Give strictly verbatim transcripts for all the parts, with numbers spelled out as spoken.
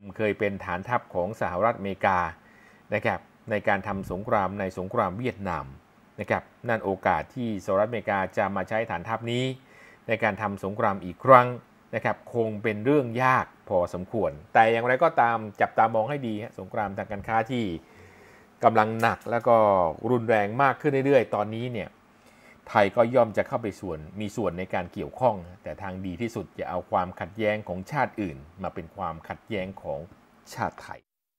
เคยเป็นฐานทัพของสหรัฐอเมริกานะครับในการทำสงครามในสงครามเวียดนามนะครับนั่นโอกาสที่สหรัฐอเมริกาจะมาใช้ฐานทัพนี้ในการทำสงครามอีกครั้งนะครับคงเป็นเรื่องยากพอสมควรแต่อย่างไรก็ตามจับตามองให้ดีสงครามทางการค้าที่กำลังหนักแล้วก็รุนแรงมากขึ้นเรื่อยๆตอนนี้เนี่ยไทยก็ย่อมจะเข้าไปส่วนมีส่วนในการเกี่ยวข้องแต่ทางดีที่สุดอย่าเอาความขัดแย้งของชาติอื่นมาเป็นความขัดแย้งของชาติไทย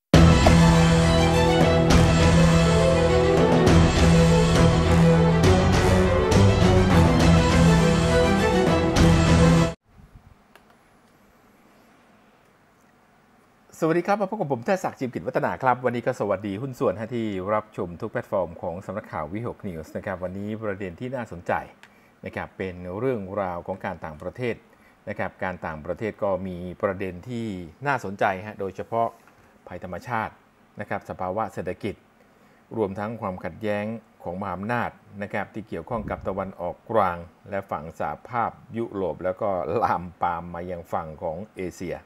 สวัสดีครับมาพบกับผมเทศศักดิ์จิมกิจวัฒนาครับวันนี้ก็สวัสดีหุ้นส่วนที่รับชมทุกแพลตฟอร์มของสำนักข่าววิหกนิวส์นะครับวันนี้ประเด็นที่น่าสนใจนะครับเป็นเรื่องราวของการต่างประเทศนะครับการต่างประเทศก็มีประเด็นที่น่าสนใจฮะโดยเฉพาะภัยธรรมชาตินะครับสภาวะเศรษฐกิจรวมทั้งความขัดแย้งของมหาอำนาจนะครับที่เกี่ยวข้องกับตะวันออกกลางและฝั่งสหภาพยุโรปแล้วก็ลามปามมายังฝั่งของเอเชีย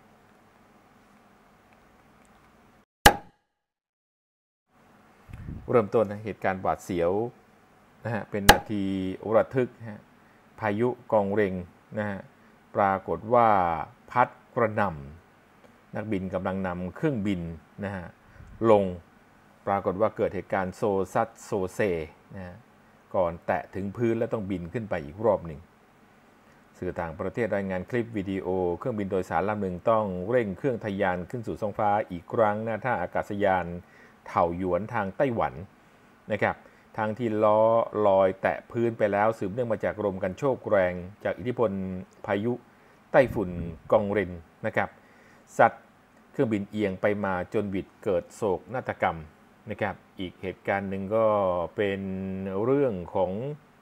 เริ่มต้นเหตุการณ์หวาดเสียวนะฮะเป็นนาทีระทึกฮะพายุกองเร็งนะฮะปรากฏว่าพัดกระหน่ำนักบินกำลังนำเครื่องบินนะฮะลงปรากฏว่าเกิดเหตุการณ์โซซัดโซเซนะฮะก่อนแตะถึงพื้นและต้องบินขึ้นไปอีกรอบหนึ่งสื่อต่างประเทศรายงานคลิปวิดีโอเครื่องบินโดยสารลำหนึ่งต้องเร่งเครื่องทะยานขึ้นสู่ท้องฟ้าอีกครั้งหน้าท่าอากาศยานเถ่าหยวนทางไต้หวันนะครับทางที่ล้อลอยแตะพื้นไปแล้วสืบเนื่องมาจากลมกันโชกแรงจากอิทธิพลพายุไต้ฝุ่นกองเรนนะครับซัดเครื่องบินเอียงไปมาจนวิดเกิดโศกนาฏกรรมนะครับอีกเหตุการณ์หนึ่งก็เป็นเรื่องของ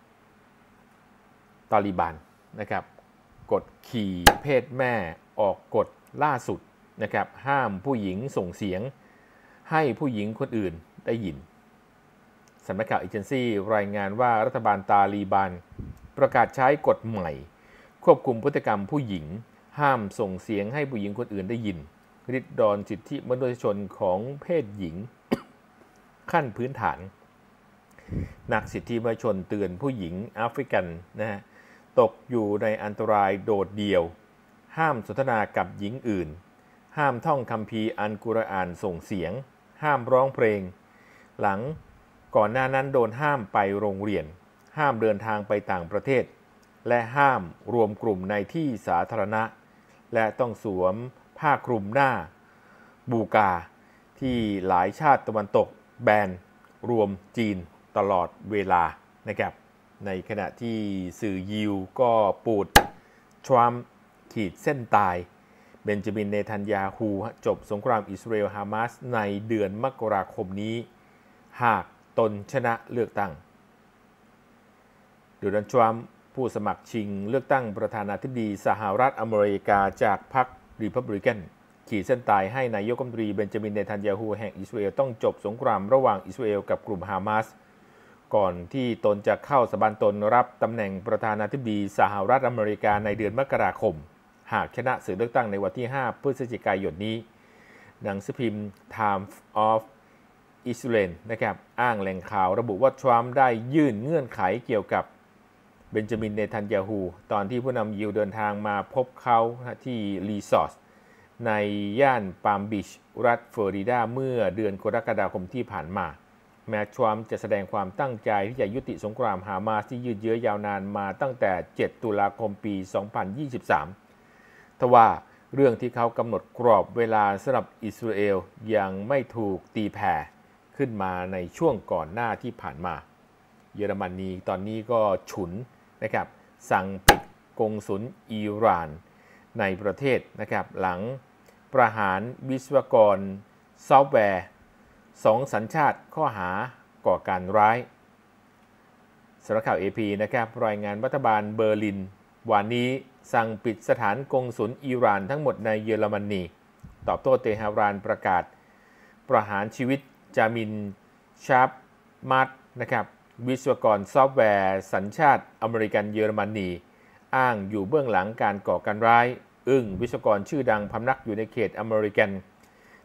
ตาลิบันนะครับกฎขี่เพศแม่ออกกฎล่าสุดนะครับห้ามผู้หญิงส่งเสียงให้ผู้หญิงคนอื่นได้ยินสำนักข่าวเอเจนซี่รายงานว่ารัฐบาลตาลีบันประกาศใช้กฎใหม่ควบคุมพฤติกรรมผู้หญิงห้ามส่งเสียงให้ผู้หญิงคนอื่นได้ยินริดรอนสิทธิมนุษยชนของเพศหญิง ขั้นพื้นฐานนักสิทธิมนุษยชนเตือนผู้หญิงแอฟริกันนะฮะตกอยู่ในอันตรายโดดเดี่ยวห้ามสนทนากับหญิงอื่นห้ามท่องคัมภีร์อัลกุรอานส่งเสียงห้ามร้องเพลงหลังก่อนหน้านั้นโดนห้ามไปโรงเรียนห้ามเดินทางไปต่างประเทศและห้ามรวมกลุ่มในที่สาธารณะและต้องสวมผ้าคลุมหน้าบูกาที่หลายชาติตะวันตกแบนรวมจีนตลอดเวลานะครับในขณะที่สื่อยิวก็ปูดทรัมป์ขีดเส้นตายเบนจามินเนทันยาฮูจบสงครามอิสราเอลฮามาสในเดือนมกราคมนี้หากตนชนะเลือกตั้งโดนัลด์ทรัมป์ผู้สมัครชิงเลือกตั้งประธานาธิบดีสหรัฐอเมริกาจากพรรครีพับลิกันขีดเส้นตายให้นายกรัฐมนตรีเบนจามินเนทันยาฮูแห่งอิสราเอลต้องจบสงครามระหว่างอิสราเอลกับกลุ่มฮามาสก่อนที่ตนจะเข้าสาบานตนรับตำแหน่งประธานาธิบดีสหรัฐอเมริกาในเดือนมกราคมหากชนะศึกเลือกตั้งในวันที่ห้าพฤศจิกายนนี้หนังสือพิมพ์ Times of Israel นะครับอ้างแหล่งข่าวระบุว่าทรัมป์ได้ยื่นเงื่อนไขเกี่ยวกับเบนจามินเนทันยาฮูตอนที่ผู้นำยิวเดินทางมาพบเขาที่รีสอร์ทในย่านปาล์มบีชรัฐฟลอริดาเมื่อเดือนกรกฎาคมที่ผ่านมาแม้ทรัมป์จะแสดงความตั้งใจที่จะยุติสงครามฮามาสที่ยืดเยื้อยาวนานมาตั้งแต่เจ็ดตุลาคมปีสองพันยี่สิบสามทว่าเรื่องที่เขากำหนดกรอบเวลาสำหรับอิสราเอลยังไม่ถูกตีแผ่ขึ้นมาในช่วงก่อนหน้าที่ผ่านมาเยอรมนีตอนนี้ก็ฉุนนะครับสั่งปิดกงสุลอิหร่านในประเทศนะครับหลังประหารวิศวกรซอฟต์แวร์สองสัญชาติข้อหาก่อการร้ายสำนักข่าว เอ พี นะครับรายงานรัฐบาลเบอร์ลินวันนี้สั่งปิดสถานกงสุลอิหร่านทั้งหมดในเยอรมนีตอบโต้เตหะรานประกาศประหารชีวิตจามินชาบมัดนะครับวิศวกรซอฟต์แวร์สัญชาติอเมริกันเยอรมนีอ้างอยู่เบื้องหลังการก่อการร้ายอึ้งวิศวกรชื่อดังพำนักอยู่ในเขตอเมริกัน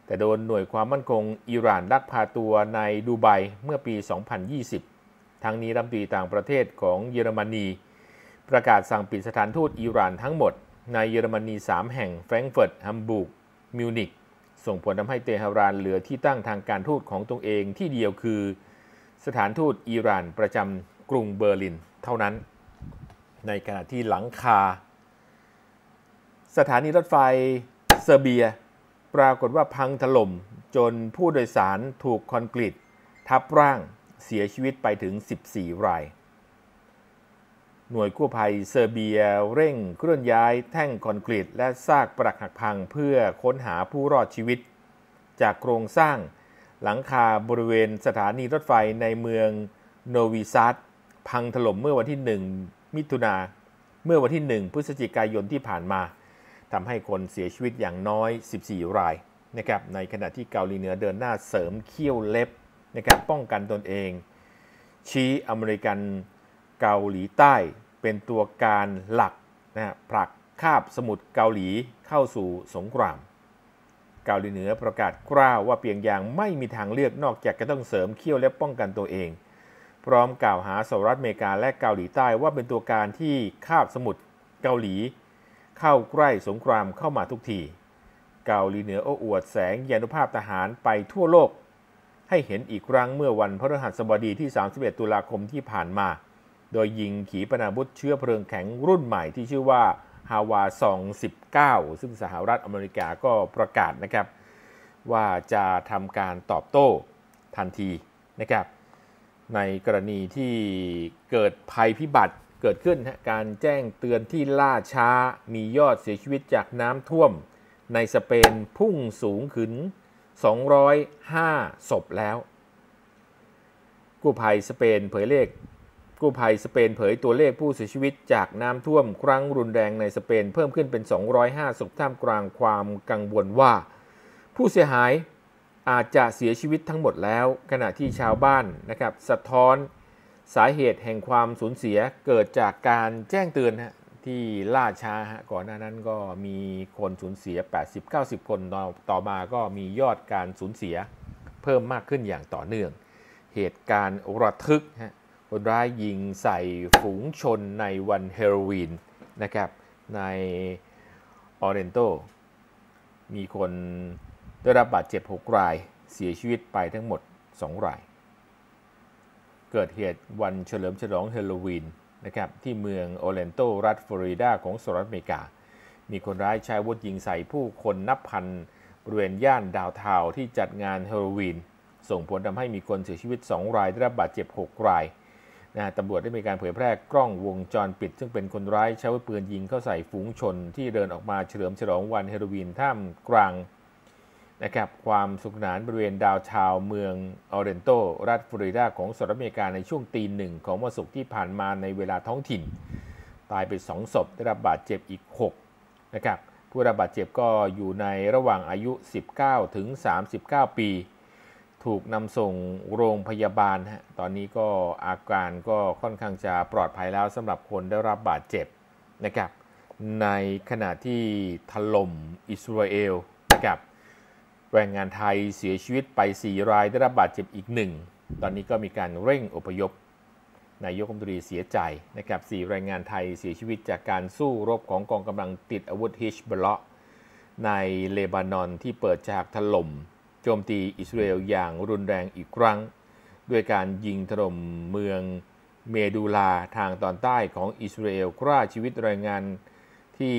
แต่โดนหน่วยความมั่นคงอิหร่านลักพาตัวในดูไบเมื่อปี สองพันยี่สิบ ทั้งนี้รัฐมนตรีต่างประเทศของเยอรมนีประกาศสั่งปิดสถานทูตอิหร่านทั้งหมดในเยอรมนีสามแห่งแฟรงก์เฟิร์ต ฮัมบูร์ก มิวนิกส่งผลทำให้เตหะรานเหลือที่ตั้งทางการทูตของตนเองที่เดียวคือสถานทูตอิหร่านประจำกรุงเบอร์ลินเท่านั้นในขณะที่หลังคาสถานีรถไฟเซอร์เบียปรากฏว่าพังถล่มจนผู้โดยสารถูกคอนกรีตทับร่างเสียชีวิตไปถึงสิบสี่รายหน่วยกู้ภัยเซอร์เบียเร่งเคลื่อนย้ายแท่งคอนกรีตและซากปรักหักพังเพื่อค้นหาผู้รอดชีวิตจากโครงสร้างหลังคาบริเวณสถานีรถไฟในเมืองโนวีซาดพังถล่มเมื่อวันที่หนึ่งมิถุนาเมื่อวันที่หนึ่งพฤศจิกายนที่ผ่านมาทำให้คนเสียชีวิตอย่างน้อยสิบสี่รายนะครับในขณะที่เกาหลีเหนือเดินหน้าเสริมเขี้ยวเล็บนะครับป้องกันตนเองชี้อเมริกันเกาหลีใต้เป็นตัวการหลักนะผลักคาบสมุทรเกาหลีเข้าสู่สงครามเกาหลีเหนือประกาศกล้าวว่าเพียงอย่างไม่มีทางเลือกนอกจากจะต้องเสริมเขี้ยวเล็บป้องกันตัวเองพร้อมกล่าวหาสหรัฐอเมริกาและเกาหลีใต้ว่าเป็นตัวการที่คาบสมุทรเกาหลีเข้าใกล้สงครามเข้ามาทุกทีเกาหลีเหนือโอ้อวดแสงยานุภาพทหารไปทั่วโลกให้เห็นอีกครั้งเมื่อวันพฤหัสบดีที่สามสิบเอ็ดตุลาคมที่ผ่านมาโดยยิงขีปนาวุธเชื้อเพลิงแข็งรุ่นใหม่ที่ชื่อว่าฮาวาซองสิบเก้าซึ่งสหรัฐอเมริกาก็ประกาศนะครับว่าจะทำการตอบโต้ทันทีนะครับในกรณีที่เกิดภัยพิบัติเกิดขึ้นการแจ้งเตือนที่ล่าช้ามียอดเสียชีวิตจากน้ำท่วมในสเปนพุ่งสูงขึ้นสองร้อยห้าศพแล้วกู้ภัยสเปนเผยเลขกู้ภัยสเปนเผยตัวเลขผู้เสียชีวิตจากน้ำท่วมครั้งรุนแรงในสเปนเพิ่มขึ้นเป็นสองร้อยห้าศพท่ามกลางความกังวลว่าผู้เสียหายอาจจะเสียชีวิตทั้งหมดแล้วขณะที่ชาวบ้านนะครับสะท้อนสาเหตุแห่งความสูญเสียเกิดจากการแจ้งเตือนฮะที่ล่าช้าฮะก่อนหน้านั้นก็มีคนสูญเสีย แปดสิบถึงเก้าสิบ คนต่อมาก็มียอดการสูญเสียเพิ่มมากขึ้นอย่างต่อเนื่องเหตุการณ์ระทึกฮะคนร้ายยิงใส่ฝูงชนในวันเฮโรวีนนะครับในออเรนโตมีคนได้รับบาดเจ็บหกรายเสียชีวิตไปทั้งหมดสองรายเกิดเหตุวันเฉลิมฉลองเฮโรวีนนะครับที่เมืองออร์แลนโตรัฐฟลอริดาของสหรัฐอเมริกามีคนร้ายใช้อาวุธยิงใส่ผู้คนนับพันบริเวณย่านดาวน์ทาวน์ที่จัดงานเฮโรวีนส่งผลทำให้มีคนเสียชีวิตสองรายได้รับบาดเจ็บหกรายนะตำรวจได้มีการเผยแพร่กล้องวงจรปิดซึ่งเป็นคนร้ายใช้อาวุธปืนยิงเข้าใส่ฝูงชนที่เดินออกมาเฉลิมฉลองวันเฮโรวีนท่ามกลางนะครับความสนุกสนานบริเวณดาวน์ทาวน์เมืองออร์แลนโตรัฐฟลอริดาของสหรัฐอเมริกาในช่วงตีหนึ่งของวันศุกร์ที่ผ่านมาในเวลาท้องถิ่นตายไปสองศพได้รับบาดเจ็บอีกหกนะครับผู้ได้รับบาดเจ็บก็อยู่ในระหว่างอายุสิบเก้าถึงสามสิบเก้าปีถูกนำส่งโรงพยาบาลฮะตอนนี้ก็อาการก็ค่อนข้างจะปลอดภัยแล้วสำหรับคนได้รับบาดเจ็บนะครับในขณะที่ถล่มอิสราเอลนะครับแรงงานไทยเสียชีวิตไปสี่รายได้รับบาดเจ็บอีกหนึ่งตอนนี้ก็มีการเร่งอพยพนายกรัฐมนตรีเสียใจนะครับสี่แรงงานไทยเสียชีวิตจากการสู้รบของกองกำลังติดอาวุธฮิชบอลเลาะห์ในเลบานอนที่เปิดฉากถล่มโจมตีอิสราเอลอย่างรุนแรงอีกครั้งด้วยการยิงถล่มเมืองเมดูลาทางตอนใต้ของอิสราเอลฆ่าชีวิตแรงงานที่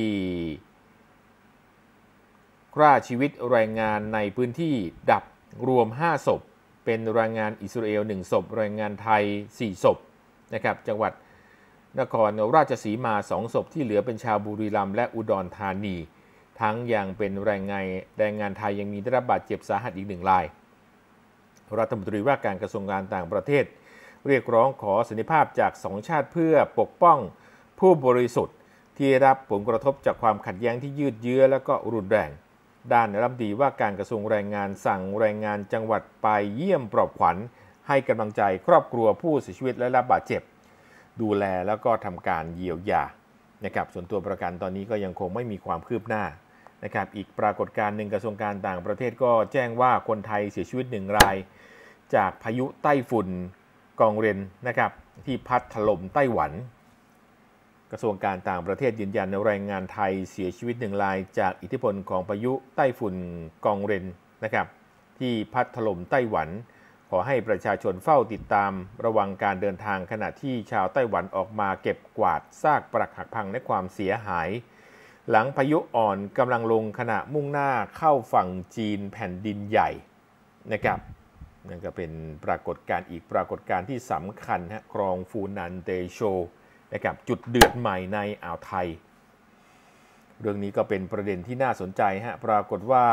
ฆ่าชีวิตแรงงานในพื้นที่ดับรวมห้าศพเป็นแรงงานอิสราเอลหนึ่งศพแรงงานไทยสี่ศพนะครับจังหวัดนครราชสีมาสองศพที่เหลือเป็นชาวบุรีรัมย์และอุดรธานีทั้งยังเป็นแรงงานแรงงานไทยยังมีได้รับบาดเจ็บสาหัสอีกหนึ่งรายรัฐมนตรีว่าการกระทรวงการต่างประเทศเรียกร้องขอสันติภาพจากสองชาติเพื่อปกป้องผู้บริสุทธิ์ที่รับผลกระทบจากความขัดแย้งที่ยืดเยื้อและก็รุนแรงด้านรัฐมนตรีว่าการกระทรวงแรงงานสั่งแรงงานจังหวัดไปเยี่ยมปลอบขวัญให้กำลังใจครอบครัวผู้เสียชีวิตและรับบาดเจ็บดูแลแล้วก็ทำการเยียวยานะครับส่วนตัวประกันตอนนี้ก็ยังคงไม่มีความคืบหน้านะครับอีกปรากฏการณ์หนึ่งกระทรวงการต่างประเทศก็แจ้งว่าคนไทยเสียชีวิตหนึ่งรายจากพายุไต้ฝุ่นกองเรนนะครับที่พัดถล่มไต้หวันกระทรวงการต่างประเทศยืนยันแรงงานไทยเสียชีวิตหนึ่งรายจากอิทธิพลของพายุไต้ฝุ่นกองเรนนะครับที่พัดถล่มไต้หวันขอให้ประชาชนเฝ้าติดตามระวังการเดินทางขณะที่ชาวไต้หวันออกมาเก็บกวาดซากปรักหักพังและความเสียหายหลังพายุอ่อนกำลังลงขณะมุ่งหน้าเข้าฝั่งจีนแผ่นดินใหญ่นะครับนั่นก็เป็นปรากฏการณ์อีกปรากฏการณ์ที่สำคัญฮะคลองฟูนันเตโชนะครับจุดเดือดใหม่ในอ่าวไทยเรื่องนี้ก็เป็นประเด็นที่น่าสนใจฮะปรากฏว่า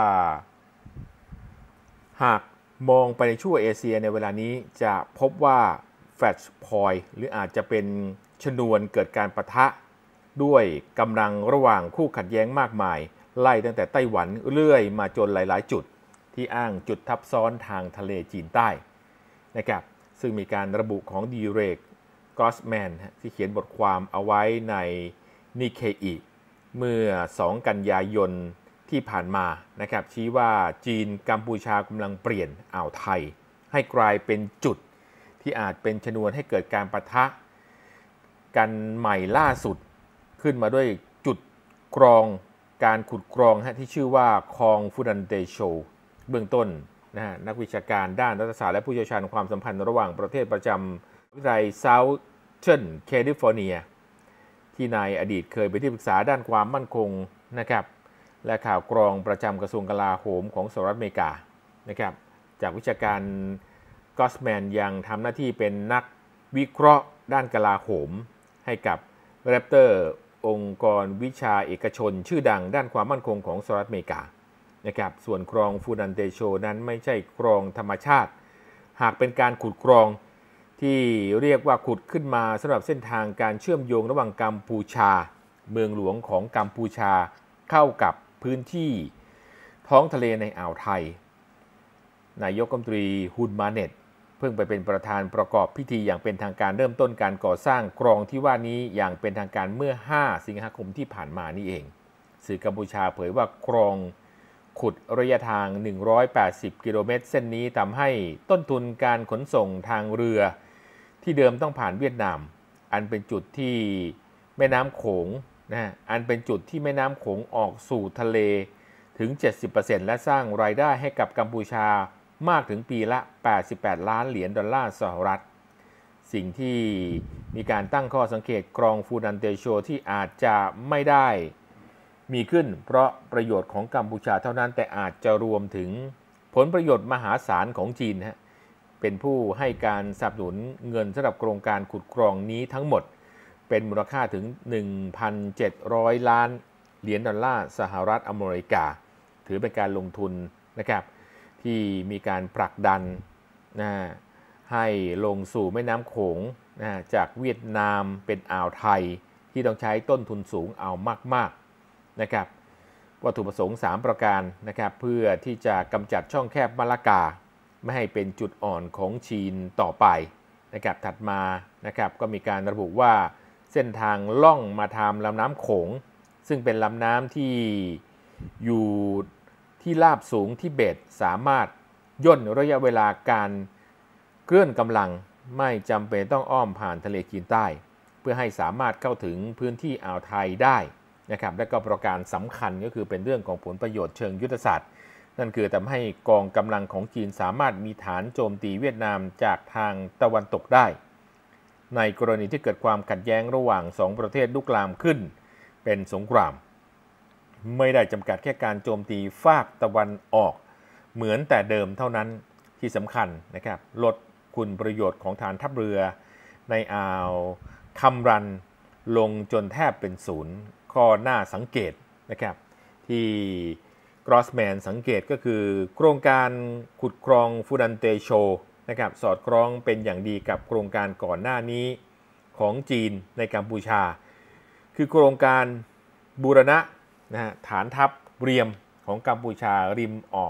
หากมองไปในชั่วเอเชียในเวลานี้จะพบว่าแฟลชพอยต์หรืออาจจะเป็นชนวนเกิดการปะทะด้วยกำลังระหว่างคู่ขัดแย้งมากมายไล่ตั้งแต่ไต้หวันเรื่อยมาจนหลายๆจุดที่อ้างจุดทับซ้อนทางทะเลจีนใต้นะครับซึ่งมีการระบุของดีเรกกอสแมนที่เขียนบทความเอาไว้ในนิเคอิเมื่อสองกันยายนที่ผ่านมานะครับชี้ว่าจีนกัมพูชากำลังเปลี่ยนอ่าวไทยให้กลายเป็นจุดที่อาจเป็นชนวนให้เกิดการปะทะกันใหม่ล่าสุดขึ้นมาด้วยจุดกรองการขุดกรองที่ชื่อว่าคลองฟูนันเตโชเบื้องต้นนะฮะนักวิชาการด้านรัฐศาสตร์และผู้เชี่ยวชาญความสัมพันธ์ระหว่างประเทศประจำวิทยาลัย Southern California ที่นายอดีตเคยเป็นที่ปรึกษาด้านความมั่นคงนะครับและข่าวกรองประจำกระทรวงกลาโหมของสหรัฐอเมริกานะครับจากวิชาการกอสแมนยังทำหน้าที่เป็นนักวิเคราะห์ด้านกลาโหมให้กับแรปเตอร์องค์กรวิชาเอกชนชื่อดังด้านความมั่นคงของสหรัฐอเมริกานะครับส่วนคลองฟูนันเตโชนั้นไม่ใช่คลองธรรมชาติหากเป็นการขุดคลองที่เรียกว่าขุดขึ้นมาสำหรับเส้นทางการเชื่อมโยงระหว่างกัมพูชาเมืองหลวงของกัมพูชาเข้ากับพื้นที่ท้องทะเลในอ่าวไทยนายกรัฐมนตรีฮุนมาเน็ตเพิ่งไปเป็นประธานประกอบพิธีอย่างเป็นทางการเริ่มต้นการก่อสร้างคลองที่ว่านี้อย่างเป็นทางการเมื่อห้าสิงหาคมที่ผ่านมานี่เองสื่อกัมพูชาเผยว่าคลองขุดระยะทางหนึ่งร้อยแปดสิบกิโลเมตรเส้นนี้ทำให้ต้นทุนการขนส่งทางเรือที่เดิมต้องผ่านเวียดนามอันเป็นจุดที่แม่น้ำโขงนะอันเป็นจุดที่แม่น้ำโขงออกสู่ทะเลถึง เจ็ดสิบเปอร์เซ็นต์ และสร้างรายได้ให้กับกัมพูชามากถึงปีละแปดสิบแปดล้านเหรียญดอลลาร์สหรัฐสิ่งที่มีการตั้งข้อสังเกตคลองฟูนันเตโชที่อาจจะไม่ได้มีขึ้นเพราะประโยชน์ของกัมพูชาเท่านั้นแต่อาจจะรวมถึงผลประโยชน์มหาศาลของจีนฮะเป็นผู้ให้การสนับสนุนเงินสำหรับโครงการขุดคลองนี้ทั้งหมดเป็นมูลค่าถึง หนึ่งพันเจ็ดร้อย ล้านเหรียญดอลลาร์สหรัฐอเมริกาถือเป็นการลงทุนนะครับที่มีการผลักดันนะให้ลงสู่แม่น้ำโขงนะจากเวียดนามเป็นอ่าวไทยที่ต้องใช้ต้นทุนสูงเอามากๆนะครับวัตถุประสงค์สามประการนะครับเพื่อที่จะกำจัดช่องแคบมะละกาไม่ให้เป็นจุดอ่อนของจีนต่อไปนะครับถัดมานะครับก็มีการระบุว่าเส้นทางล่องมาทางลำน้ำโขงซึ่งเป็นลำน้ำที่อยู่ที่ราบสูงทิเบตสามารถย่นระยะเวลาการเคลื่อนกำลังไม่จำเป็นต้องอ้อมผ่านทะเลจีนใต้เพื่อให้สามารถเข้าถึงพื้นที่อ่าวไทยได้นะครับและก็ประการสำคัญก็คือเป็นเรื่องของผลประโยชน์เชิงยุทธศาสตร์นั่นคือทำให้กองกำลังของจีนสามารถมีฐานโจมตีเวียดนามจากทางตะวันตกได้ในกรณีที่เกิดความขัดแย้งระหว่างสองประเทศลุกลามขึ้นเป็นสงครามไม่ได้จำกัดแค่การโจมตีฝากตะวันออกเหมือนแต่เดิมเท่านั้นที่สำคัญนะครับลดคุณประโยชน์ของฐานทัพเรือในอ่าวคำรันลงจนแทบเป็นศูนย์ข้อหน้าสังเกตนะครับที่กรอสแมนสังเกตก็คือโครงการขุดคลองฟูนันเตโชนะครับสอดคล้องเป็นอย่างดีกับโครงการก่อนหน้านี้ของจีนในกัมพูชาคือโครงการบูรณะนะฮะฐานทัพเรียมของกัมพูชาริมออบ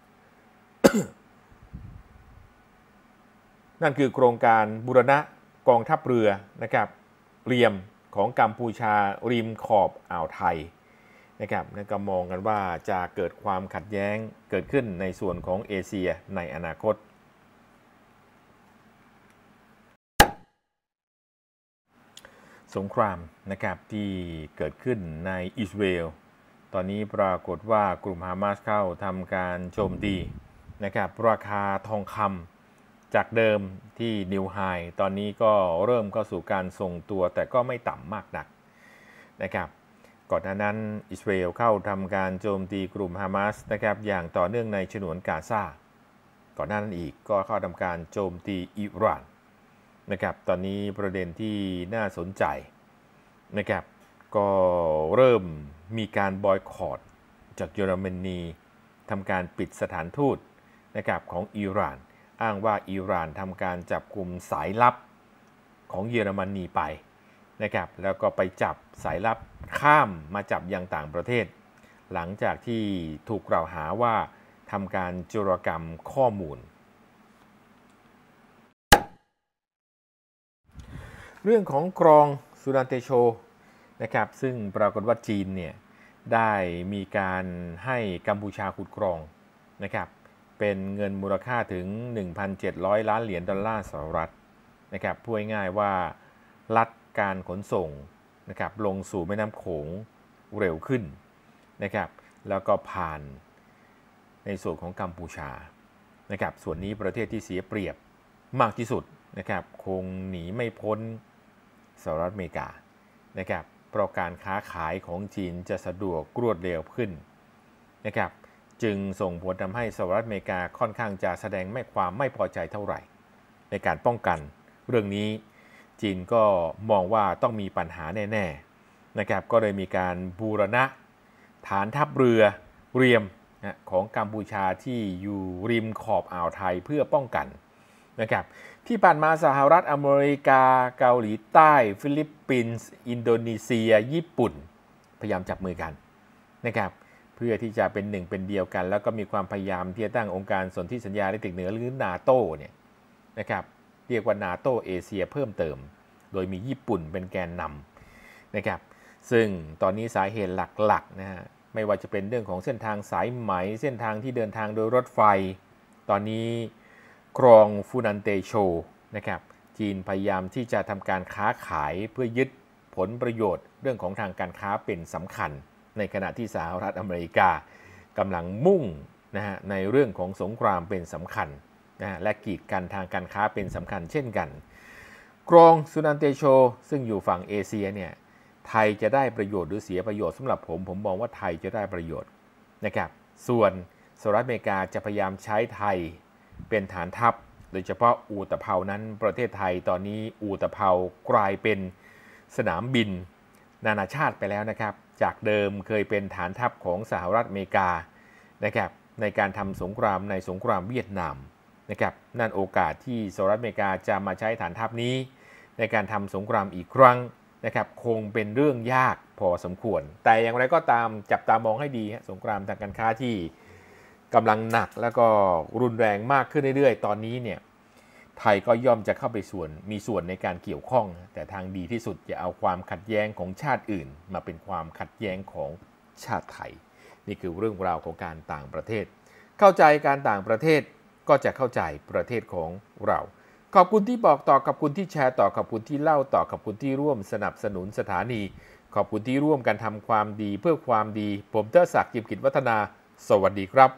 นั่นคือโครงการบูรณะกองทัพเรือนะครับเรียมของกัมพูชาริมขอบอ่าวไทยนะครับนั่นก็มองกันว่าจะเกิดความขัดแย้งเกิดขึ้นในส่วนของเอเชียในอนาคตสงครามนะครับที่เกิดขึ้นในอิสราเอลตอนนี้ปรากฏว่ากลุ่มฮามาสเข้าทำการโจมตีนะครับราคาทองคำจากเดิมที่นิวไฮตอนนี้ก็เริ่มเข้าสู่การทรงตัวแต่ก็ไม่ต่ำมากนักนะครับก่อนหน้านั้นอิสราเอลเข้าทำการโจมตีกลุ่มฮามาสนะครับอย่างต่อเนื่องในฉนวนกาซาก่อนหน้านั้นอีกก็เข้าทำการโจมตีอิหร่านนะครับตอนนี้ประเด็นที่น่าสนใจนะครับก็เริ่มมีการบอยคอตจากเยอรมนีทำการปิดสถานทูตนะครับของอิหร่านอ้างว่าอิหร่านทำการจับกลุ่มสายลับของเยอรมนีไปนะครับแล้วก็ไปจับสายลับข้ามมาจับยังต่างประเทศหลังจากที่ถูกกล่าวหาว่าทำการโจรกรรมข้อมูลเรื่องของกรองสุรันเตโชนะครับซึ่งปรากฏว่าจีนเนี่ยได้มีการให้กัมพูชาขุดกรองนะครับเป็นเงินมูลค่าถึง หนึ่งพันเจ็ดร้อย ล้านเหรียญดอลลาร์สหรัฐนะครับพูดง่ายๆว่าลัดการขนส่งนะครับลงสู่แม่น้ำโขงเร็วขึ้นนะครับแล้วก็ผ่านในส่วนของกัมพูชานะครับส่วนนี้ประเทศที่เสียเปรียบมากที่สุดนะครับคงหนีไม่พ้นสหรัฐอเมริกานะครับเพราะการค้าขายของจีนจะสะดวกรวดเร็วขึ้นนะครับจึงส่งผลทำให้สหรัฐอเมริกาค่อนข้างจะแสดงไม่ความไม่พอใจเท่าไหร่ในการป้องกันเรื่องนี้จีนก็มองว่าต้องมีปัญหาแน่ๆนะครับก็เลยมีการบูรณะฐานทัพเรือเรียมนะของกัมพูชาที่อยู่ริมขอบอ่าวไทยเพื่อป้องกันนะครับที่ผ่านมาสหรัฐอเมริกาเกาหลีใต้ฟิลิปปินส์อินโดนีเซียญี่ปุ่นพยายามจับมือกันนะครับเพื่อที่จะเป็นหนึ่งเป็นเดียวกันแล้วก็มีความพยายามที่จะตั้งองค์การสนธิสัญญาและติกเหนือหรือนาโต้เนี่ยนะครับเรียกว่านาโต้เอเชียเพิ่มเติมโดยมีญี่ปุ่นเป็นแกนนำนะครับซึ่งตอนนี้สาเหตุหลักๆนะฮะไม่ว่าจะเป็นเรื่องของเส้นทางสายไหมเส้นทางที่เดินทางโดยรถไฟตอนนี้ครองฟูนันเตโชนะครับจีนพยายามที่จะทำการค้าขายเพื่อยึดผลประโยชน์เรื่องของทางการค้าเป็นสำคัญในขณะที่สหรัฐอเมริกากำลังมุ่งนะฮะในเรื่องของสงครามเป็นสำคัญนะและกีดกันทางการค้าเป็นสำคัญเช่นกันกรองฟูนันเตโชซึ่งอยู่ฝั่งเอเชียเนี่ยไทยจะได้ประโยชน์หรือเสียประโยชน์สำหรับผมผมมองว่าไทยจะได้ประโยชน์นะครับส่วนสหรัฐอเมริกาจะพยายามใช้ไทยเป็นฐานทัพโดยเฉพาะอู่ตะเภานั้นประเทศไทยตอนนี้อู่ตะเภากลายเป็นสนามบินนานาชาติไปแล้วนะครับจากเดิมเคยเป็นฐานทัพของสหรัฐอเมริกานะครับในการทำสงครามในสงครามเวียดนามนะครับนั่นโอกาสที่สหรัฐอเมริกาจะมาใช้ฐานทัพนี้ในการทำสงครามอีกครั้งนะครับคงเป็นเรื่องยากพอสมควรแต่อย่างไรก็ตามจับตามองให้ดีสงครามทางการค้าที่กำลังหนักแล้วก็รุนแรงมากขึ้นเรื่อยๆตอนนี้เนี่ยไทยก็ย่อมจะเข้าไปส่วนมีส่วนในการเกี่ยวข้องแต่ทางดีที่สุดอย่าเอาความขัดแย้งของชาติอื่นมาเป็นความขัดแย้งของชาติไทยนี่คือเรื่องราวของการต่างประเทศเข้าใจการต่างประเทศก็จะเข้าใจประเทศของเราขอบคุณที่บอกต่อขอบคุณที่แชร์ต่อขอบคุณที่เล่าต่อขอบคุณที่ร่วมสนับสนุนสถานีขอบคุณที่ร่วมกันทำความดีเพื่อความดีผมเทิดศักดิ์ จิมกิจวัฒนาสวัสดีครับ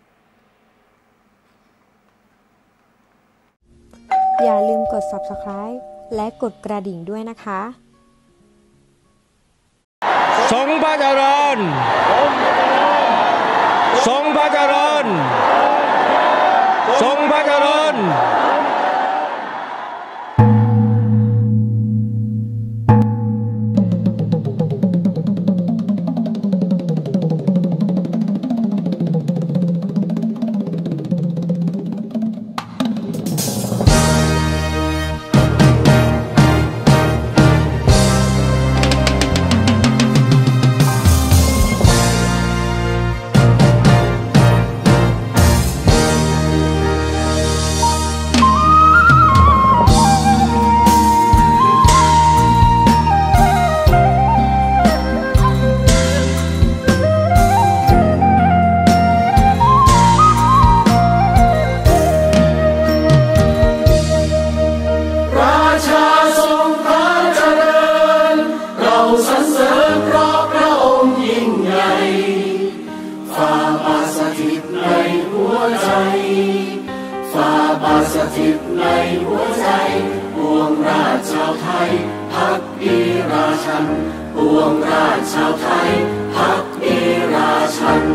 อย่าลืมกด ซับสไครบ์ และกดกระดิ่งด้วยนะคะทรงพระเจริญทรงพระเจริญทรงพระเจริญใจฝ่าบาทสถิตในหัวใจปวงราชชาวไทยพักดีราชันปวงราชชาวไทยพักดีราชัน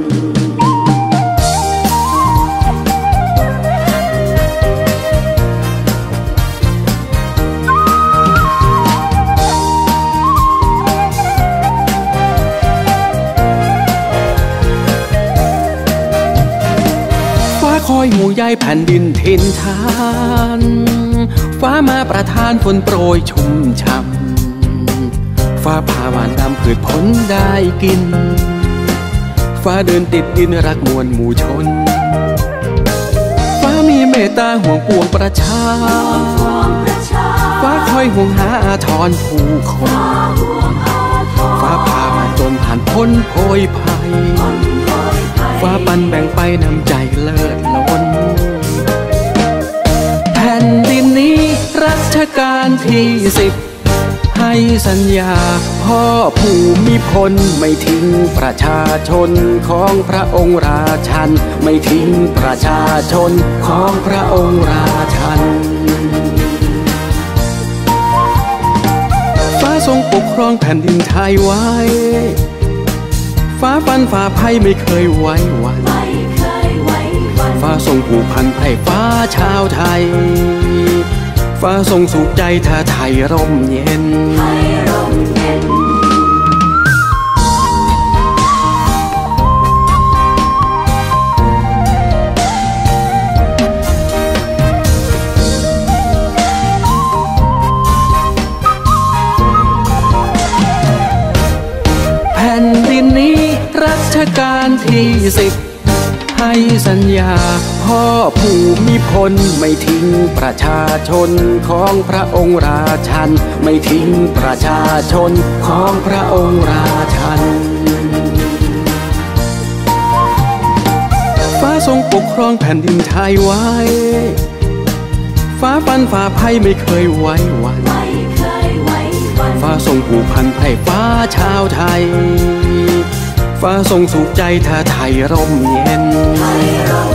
คอยห่วงใยแผ่นดินถิ่นฐานฟ้ามาประทานฝนโปรยชุ่มช่ำฟ้าผ่าหวานดำพืชผลได้กินฟ้าเดินติดดินรักมวลหมู่ชนฟ้ามีเมตตาห่วงปวงประชาฟ้าคอยห่วงหาอาทรผู้คนฟ้าผ่ามาจนผ่านพ้นโพยภัยฟ้าปันแบ่งไปนำใจเลิศล้นแผ่นดินนี้รัชกาลที่สิบให้สัญญาพ่อภูมิพลไม่ทิ้งประชาชนของพระองค์ราชันไม่ทิ้งประชาชนของพระองค์ราชันฟ้าทรงปกครองแผ่นดินไทยไว้ฟ้าฟันฝ่าภัยไม่เคยไว้วันฟ้าทรงผูกพันไพร่ฟ้าชาวไทยฟ้าทรงสุขใจถ้าไทยร่มเย็นแผ่นดินนี้รัชกาลที่สิบให้สัญญาพ่อภูมิพลไม่ทิ้งประชาชนของพระองค์ราชันไม่ทิ้งประชาชนของพระองค์ราชันฟ้าทรงปกครองแผ่นดินไทยไว้ฟ้าฟันฝ่าภัยไม่เคยไว้วันฟ้าทรงผูกพันไพร่ฟ้าชาวไทยฟ้าทรงสุขใจถ้าไทยร่มเย็น